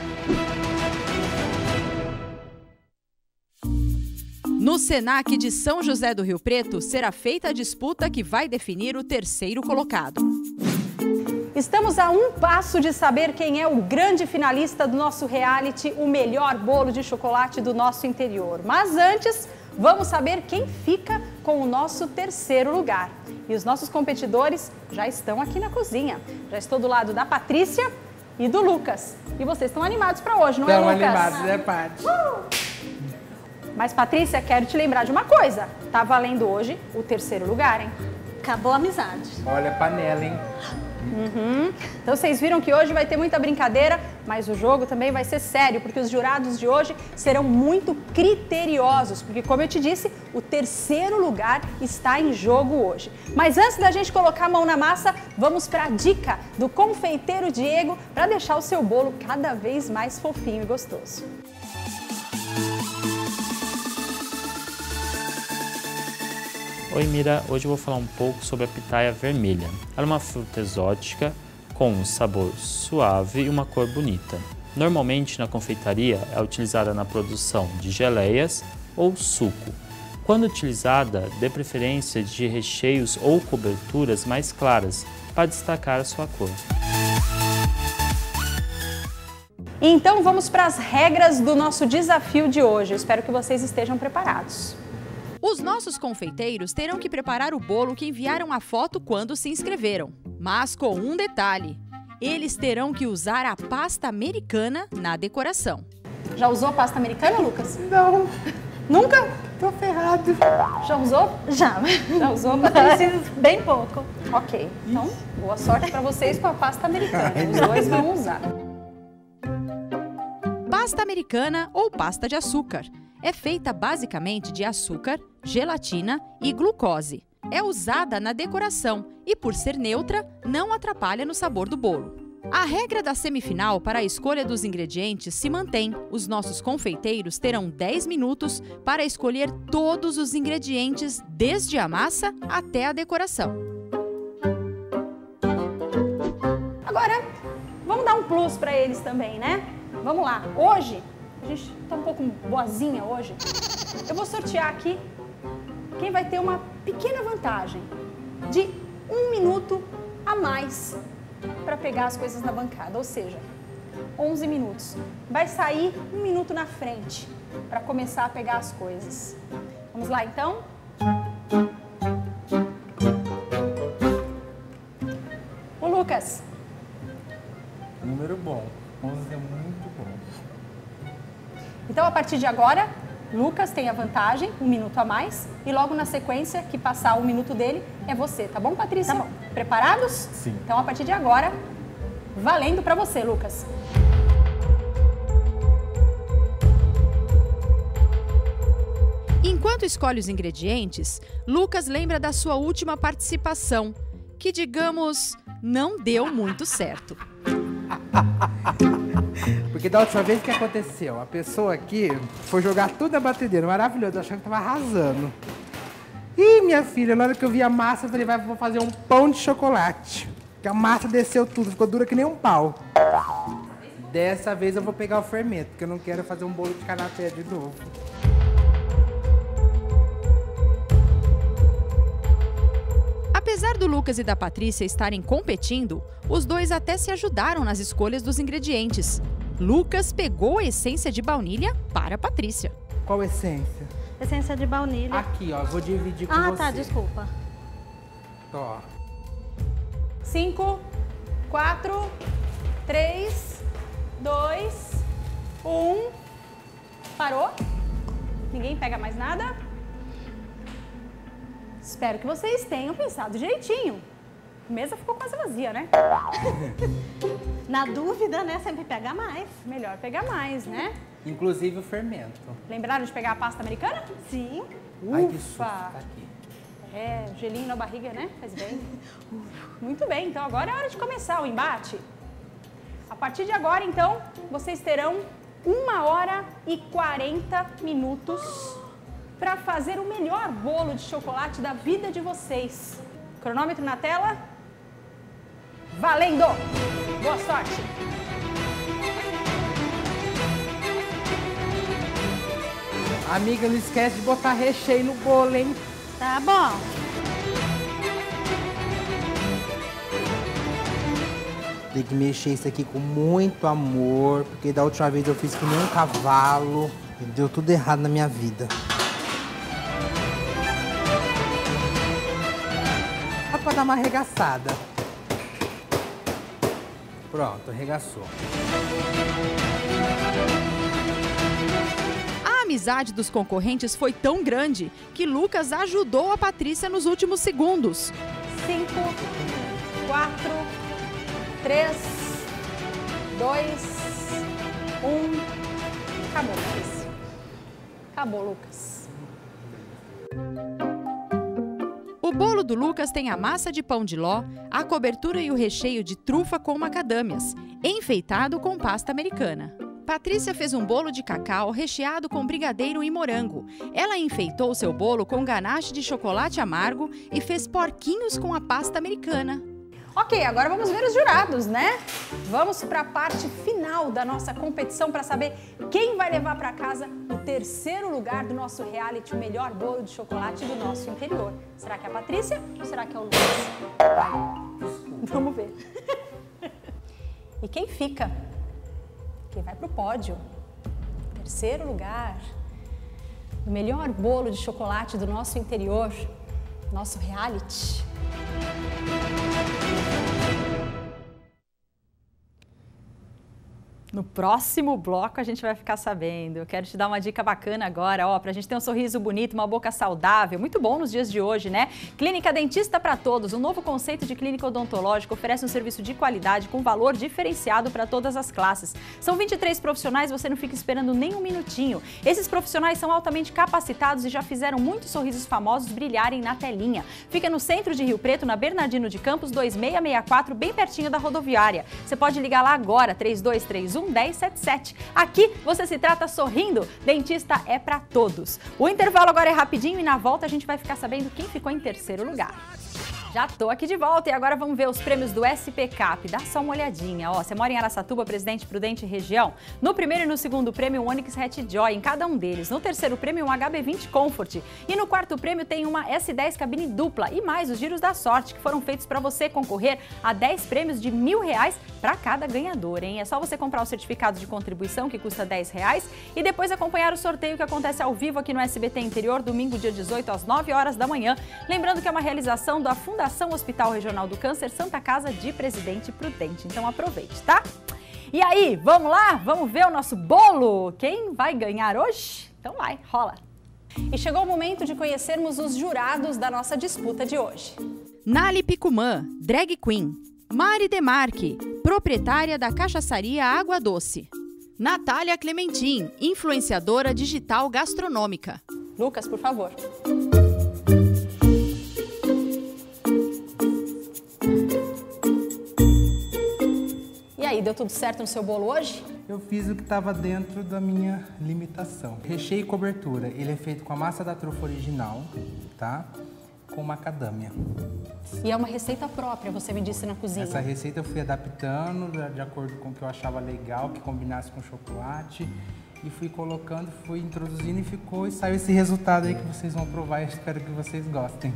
No Senac de São José do Rio Preto, será feita a disputa que vai definir o terceiro colocado. Estamos a um passo de saber quem é o grande finalista do nosso reality, o melhor bolo de chocolate do nosso interior. Mas antes, vamos saber quem fica com o nosso terceiro lugar. E os nossos competidores já estão aqui na cozinha. Já estou do lado da Patrícia e do Lucas. E vocês estão animados para hoje, não é, Lucas? Estão animados, né, Paty? Uh! Mas, Patrícia, quero te lembrar de uma coisa. Tá valendo hoje o terceiro lugar, hein? Acabou a amizade. Olha a panela, hein? Uhum. Então vocês viram que hoje vai ter muita brincadeira, mas o jogo também vai ser sério, porque os jurados de hoje serão muito criteriosos, porque como eu te disse, o terceiro lugar está em jogo hoje. Mas antes da gente colocar a mão na massa, vamos para a dica do confeiteiro Diego para deixar o seu bolo cada vez mais fofinho e gostoso. Oi Mira, hoje eu vou falar um pouco sobre a pitaia vermelha. Ela é uma fruta exótica com um sabor suave e uma cor bonita. Normalmente na confeitaria é utilizada na produção de geleias ou suco. Quando utilizada, dê preferência de recheios ou coberturas mais claras para destacar a sua cor. Então vamos para as regras do nosso desafio de hoje. Eu espero que vocês estejam preparados. Os nossos confeiteiros terão que preparar o bolo que enviaram a foto quando se inscreveram. Mas com um detalhe, eles terão que usar a pasta americana na decoração. Já usou pasta americana, Lucas? Não. Nunca? Tô ferrado. Já usou? Já. Já usou? Preciso bem pouco. Ok, então boa sorte para vocês com a pasta americana. Os dois vão usar. Pasta americana ou pasta de açúcar. É feita basicamente de açúcar, gelatina e glucose. É usada na decoração e, por ser neutra, não atrapalha no sabor do bolo. A regra da semifinal para a escolha dos ingredientes se mantém. Os nossos confeiteiros terão dez minutos para escolher todos os ingredientes, desde a massa até a decoração. Agora, vamos dar um plus para eles também, né? Vamos lá. Hoje, a gente tá um pouco boazinha hoje. Eu vou sortear aqui quem vai ter uma pequena vantagem de um minuto a mais para pegar as coisas na bancada, ou seja, onze minutos. Vai sair um minuto na frente para começar a pegar as coisas. Vamos lá, então? O Lucas. Número bom. onze é muito bom. Então, a partir de agora, Lucas tem a vantagem, um minuto a mais, e logo na sequência, que passar o minuto dele, é você, tá bom, Patrícia? Tá bom. Preparados? Sim. Então, a partir de agora, valendo pra você, Lucas. Enquanto escolhe os ingredientes, Lucas lembra da sua última participação, que, digamos, não deu muito certo. Porque da última vez que aconteceu, a pessoa aqui foi jogar tudo na batedeira, maravilhoso, achando que tava arrasando. Ih, minha filha, na hora que eu vi a massa, eu falei, vai, vou fazer um pão de chocolate. Que a massa desceu tudo, ficou dura que nem um pau. Dessa vez eu vou pegar o fermento, porque eu não quero fazer um bolo de canapé de novo. Apesar do Lucas e da Patrícia estarem competindo, os dois até se ajudaram nas escolhas dos ingredientes. Lucas pegou a essência de baunilha para a Patrícia. Qual essência? Essência de baunilha. Aqui, ó, vou dividir com ah, você. Ah, tá, desculpa. Ó. Cinco, quatro, três, dois, um. Parou? Ninguém pega mais nada? Espero que vocês tenham pensado direitinho. A mesa ficou quase vazia, né? Na dúvida, né? Sempre pega mais. Melhor pegar mais, né? Inclusive o fermento. Lembraram de pegar a pasta americana? Sim. Ai, Ufa! que susto, tá aqui. É, gelinho na barriga, né? Faz bem. Muito bem, então agora é hora de começar o embate. A partir de agora, então, vocês terão uma hora e quarenta minutos para fazer o melhor bolo de chocolate da vida de vocês. Cronômetro na tela. Valendo! Boa sorte! Amiga, não esquece de botar recheio no bolo, hein? Tá bom. Tem que mexer isso aqui com muito amor, porque da última vez eu fiz que nem um cavalo e deu tudo errado na minha vida. Só pra dar uma arregaçada. Pronto, arregaçou. A amizade dos concorrentes foi tão grande que Lucas ajudou a Patrícia nos últimos segundos. Cinco, quatro, três, dois, um. Acabou, Patrícia. Acabou, Lucas. O bolo do Lucas tem a massa de pão de ló, a cobertura e o recheio de trufa com macadâmias, enfeitado com pasta americana. Patrícia fez um bolo de cacau recheado com brigadeiro e morango. Ela enfeitou seu bolo com ganache de chocolate amargo e fez porquinhos com a pasta americana. Ok, agora vamos ver os jurados, né? Vamos para a parte final da nossa competição para saber quem vai levar para casa o terceiro lugar do nosso reality, o melhor bolo de chocolate do nosso interior. Será que é a Patrícia ou será que é o Lucas? Vamos ver. E quem fica? Quem vai para o pódio? Terceiro lugar, o melhor bolo de chocolate do nosso interior, nosso reality. No próximo bloco a gente vai ficar sabendo. Eu quero te dar uma dica bacana agora, ó, pra gente ter um sorriso bonito, uma boca saudável, muito bom nos dias de hoje, né? Clínica Dentista para Todos, um novo conceito de clínica odontológica, oferece um serviço de qualidade com valor diferenciado para todas as classes. São vinte e três profissionais, você não fica esperando nem um minutinho. Esses profissionais são altamente capacitados e já fizeram muitos sorrisos famosos brilharem na telinha. Fica no centro de Rio Preto, na Bernardino de Campos dois seis seis quatro, bem pertinho da rodoviária. Você pode ligar lá agora, três dois três um, um zero sete sete. Aqui você se trata sorrindo, dentista é para todos. O intervalo agora é rapidinho e na volta a gente vai ficar sabendo quem ficou em terceiro lugar. Já tô aqui de volta e agora vamos ver os prêmios do S P Cap. Dá só uma olhadinha, ó. Você mora em Araçatuba, Presidente Prudente região? No primeiro e no segundo prêmio, um Onix Hatch Joy em cada um deles. No terceiro prêmio, um H B vinte Comfort. E no quarto prêmio tem uma S dez cabine dupla e mais os giros da sorte, que foram feitos para você concorrer a dez prêmios de mil reais para cada ganhador, hein? É só você comprar o certificado de contribuição, que custa dez reais, e depois acompanhar o sorteio que acontece ao vivo aqui no S B T Interior, domingo, dia dezoito, às nove horas da manhã. Lembrando que é uma realização da Fundação Hospital Regional do Câncer, Santa Casa de Presidente Prudente. Então aproveite, tá? E aí, vamos lá? Vamos ver o nosso bolo? Quem vai ganhar hoje? Então vai, rola! E chegou o momento de conhecermos os jurados da nossa disputa de hoje. Nali Picumã, drag queen. Mari Demarque, proprietária da cachaçaria Água Doce. Natália Clementin, influenciadora digital gastronômica. Lucas, por favor. E aí, deu tudo certo no seu bolo hoje? eu fiz o que estava dentro da minha limitação. Recheio e cobertura, ele é feito com a massa da trufa original, tá? Com macadâmia. E é uma receita própria, você me disse na cozinha. Essa receita eu fui adaptando de acordo com o que eu achava legal, que combinasse com chocolate. E fui colocando, fui introduzindo e ficou, e saiu esse resultado aí que vocês vão provar e espero que vocês gostem.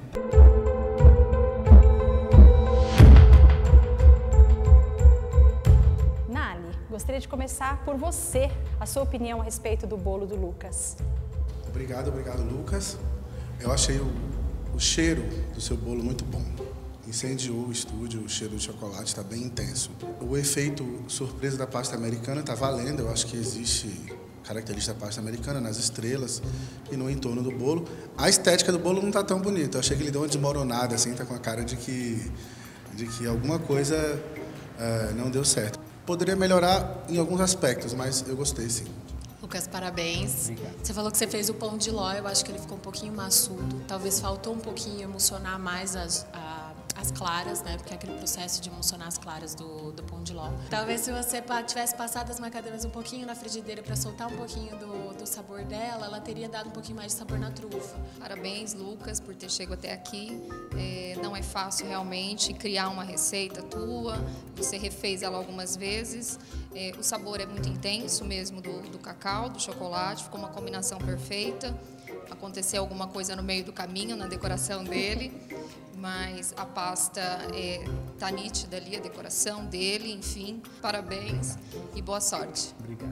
Nali, gostaria de começar por você, a sua opinião a respeito do bolo do Lucas. Obrigado, obrigado, Lucas. Eu achei o, o cheiro do seu bolo muito bom. Incendiou o estúdio, o cheiro de chocolate está bem intenso. O efeito surpresa da pasta americana está valendo, eu acho que existe característica da pasta americana nas estrelas e no entorno do bolo. A estética do bolo não está tão bonita, eu achei que ele deu uma desmoronada, assim, tá com a cara de que, de que alguma coisa uh, não deu certo. Poderia melhorar em alguns aspectos, mas eu gostei sim. Lucas, parabéns. Obrigado. Você falou que você fez o pão de ló, eu acho que ele ficou um pouquinho maçudo. Talvez faltou um pouquinho emocionar mais as, a, as claras, né? Porque é aquele processo de emulsionar as claras do, do pão de ló. Talvez se você tivesse passado as macadâmias um pouquinho na frigideira para soltar um pouquinho do, do sabor dela, ela teria dado um pouquinho mais de sabor na trufa. Parabéns, Lucas, por ter chegado até aqui. É, não é fácil realmente criar uma receita tua. Você refez ela algumas vezes. É, o sabor é muito intenso mesmo do, do cacau, do chocolate. Ficou uma combinação perfeita. Aconteceu alguma coisa no meio do caminho, na decoração dele. Mas a pasta é, tá nítida ali, a decoração dele, enfim. Parabéns e boa sorte. Obrigado.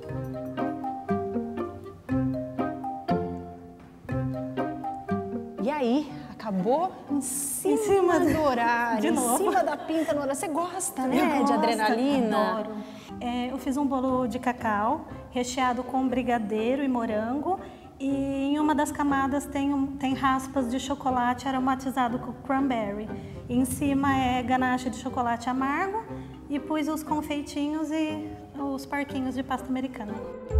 E aí, acabou em cima, Em cima do horário, de em novo. cima da pinta no horário. Você gosta, né, Eu de gosto, adrenalina? adoro. É, eu fiz um bolo de cacau recheado com brigadeiro e morango. E em uma das camadas tem, um, tem raspas de chocolate aromatizado com cranberry. E em cima é ganache de chocolate amargo. E pus os confeitinhos e os parquinhos de pasta americana.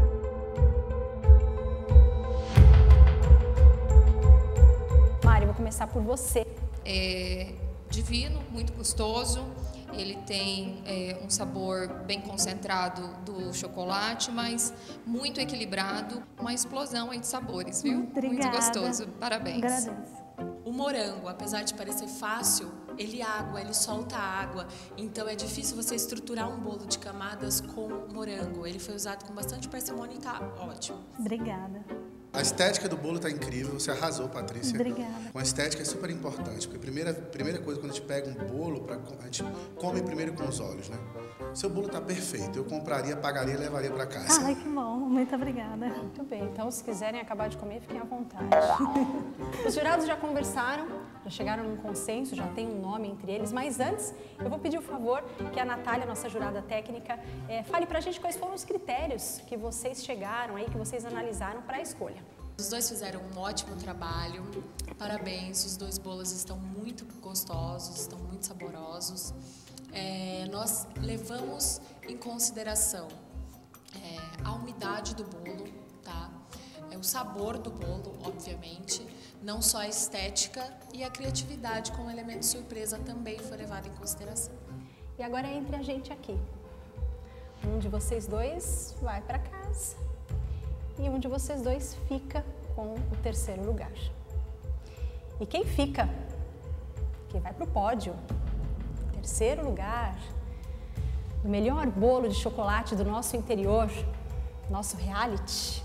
Mari, vou começar por você. É divino, muito gostoso. Ele tem é, um sabor bem concentrado do chocolate, mas muito equilibrado. Uma explosão aí de sabores, viu? Obrigada. Muito gostoso. Parabéns. Agradeço. O morango, apesar de parecer fácil, ele água, ele solta água. Então é difícil você estruturar um bolo de camadas com morango. Ele foi usado com bastante parcimônia e tá ótimo. Obrigada. A estética do bolo está incrível, você arrasou, Patrícia. Obrigada. Com a estética é super importante, porque a primeira, primeira coisa, quando a gente pega um bolo, pra, a gente come primeiro com os olhos, né? Seu bolo está perfeito, eu compraria, pagaria e levaria para casa. Ai, que bom. Muito obrigada. Muito bem, então se quiserem acabar de comer, fiquem à vontade. Os jurados já conversaram, já chegaram num consenso, já tem um nome entre eles, mas antes eu vou pedir o favor que a Natália, nossa jurada técnica, é, fale pra gente quais foram os critérios que vocês chegaram aí, que vocês analisaram para a escolha. Os dois fizeram um ótimo trabalho, parabéns, os dois bolos estão muito gostosos, estão muito saborosos. É, nós levamos em consideração é, a umidade do bolo, tá? É, o sabor do bolo, obviamente, não só a estética e a criatividade com o elemento surpresa também foi levado em consideração. E agora é entre a gente aqui. Um de vocês dois vai para casa e um de vocês dois fica com o terceiro lugar. E quem fica, quem vai para o pódio, terceiro lugar, o melhor bolo de chocolate do nosso interior, nosso reality,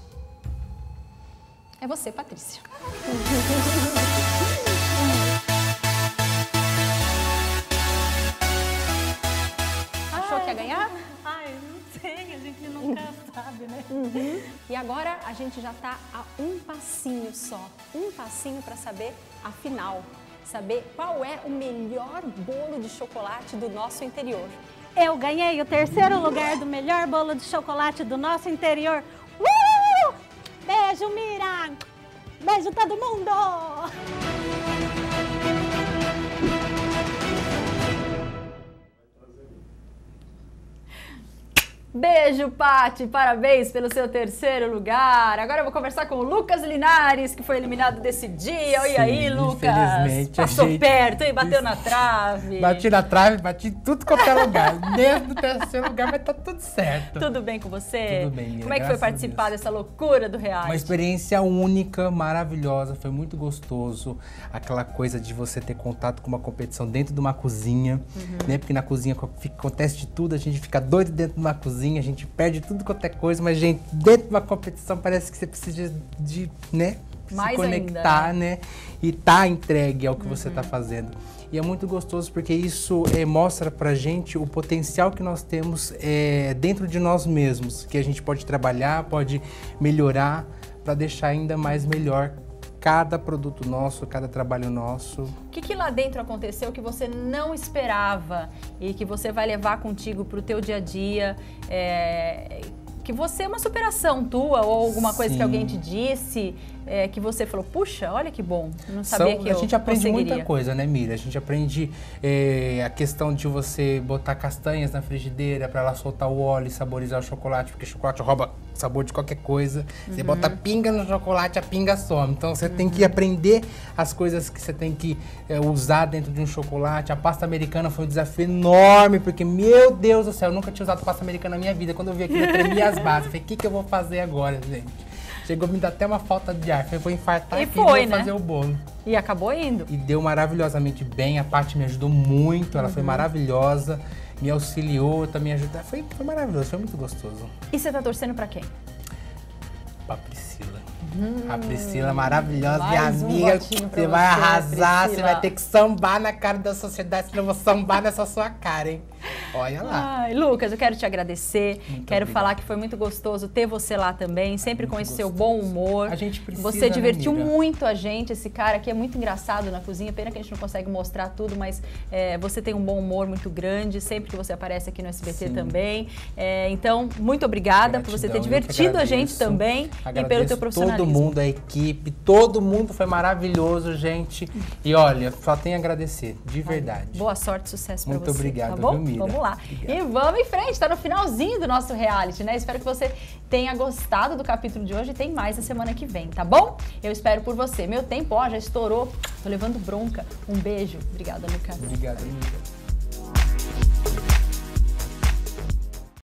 é você, Patrícia. Achou que ia ganhar? Ai, não sei, a gente nunca sabe, né? Uhum. E agora a gente já está a um passinho só, um passinho para saber a final, saber qual é o melhor bolo de chocolate do nosso interior. Eu ganhei o terceiro lugar do melhor bolo de chocolate do nosso interior. Uh! Beijo, Mira! Beijo todo mundo! Beijo, Pati, parabéns pelo seu terceiro lugar. Agora eu vou conversar com o Lucas Linares, que foi eliminado desse dia. Sim, e aí, Lucas? Infelizmente, passou gente... perto, hein? Bateu na trave. Bati na trave, bati em tudo quanto é lugar. Desde o terceiro lugar, mas tá tudo certo. Tudo bem com você? Tudo bem, Mira, como é que foi participar dessa loucura do reality? Uma experiência única, maravilhosa, foi muito gostoso. Aquela coisa de você ter contato com uma competição dentro de uma cozinha, uhum. né? Porque na cozinha acontece de tudo, a gente fica doido dentro de uma cozinha. A gente perde tudo quanto é coisa, mas, gente, dentro de uma competição parece que você precisa de, né, mais se conectar, ainda, né? E tá entregue ao que uhum. você tá fazendo. E é muito gostoso porque isso é, mostra pra gente o potencial que nós temos é, dentro de nós mesmos, que a gente pode trabalhar, pode melhorar para deixar ainda mais melhor cada produto nosso, cada trabalho nosso. O que, que lá dentro aconteceu que você não esperava e que você vai levar contigo para o teu dia a dia? É, que você é uma superação tua ou alguma coisa Sim. que alguém te disse é, que você falou, puxa, olha que bom, eu não sabia São, que eu A gente aprende conseguiria. muita coisa, né, Mira? A gente aprende é, a questão de você botar castanhas na frigideira para ela soltar o óleo e saborizar o chocolate, porque o chocolate rouba sabor de qualquer coisa. Você uhum. bota pinga no chocolate, a pinga some. Então você uhum. tem que aprender as coisas que você tem que é, usar dentro de um chocolate. A pasta americana foi um desafio enorme, porque, meu Deus do céu, eu nunca tinha usado pasta americana na minha vida. Quando eu vi aquilo, eu tremia as bases. Eu falei, o que, que eu vou fazer agora, gente? Chegou a me dar até uma falta de ar. Eu falei, vou infartar e aqui foi, e vou né? fazer o bolo. E acabou indo. E deu maravilhosamente bem. A Paty me ajudou muito, ela uhum. foi maravilhosa. Me auxiliou, também ajudou. Foi, foi maravilhoso, foi muito gostoso. E você tá torcendo pra quem? Pra Priscila. Hum, a Priscila maravilhosa, minha um amiga. Você, você vai arrasar, Priscila. Você vai ter que sambar na cara da sociedade, senão eu vou sambar nessa sua cara, hein? Olha lá. Ai, Lucas, eu quero te agradecer. Muito quero obrigado. falar que foi muito gostoso ter você lá também, sempre muito com esse gostoso. seu bom humor. A gente precisa, Você divertiu né, muito a gente. Esse cara aqui é muito engraçado na cozinha. Pena que a gente não consegue mostrar tudo, mas é, você tem um bom humor muito grande. Sempre que você aparece aqui no S B T Sim. também. É, então, muito obrigada Gratidão, por você ter divertido a gente também agradeço e pelo teu profissionalismo. Todo mundo, a equipe, todo mundo foi maravilhoso, gente. E olha, só tenho a agradecer, de verdade. Boa sorte, sucesso pra muito você. Muito obrigado, tá bom? viu, Mira? Vamos lá. Obrigado. E vamos em frente, tá no finalzinho do nosso reality, né? Espero que você tenha gostado do capítulo de hoje e tem mais na semana que vem, tá bom? Eu espero por você. Meu tempo, ó, já estourou. Tô levando bronca. Um beijo. Obrigada, Lucas. Obrigado, Mira.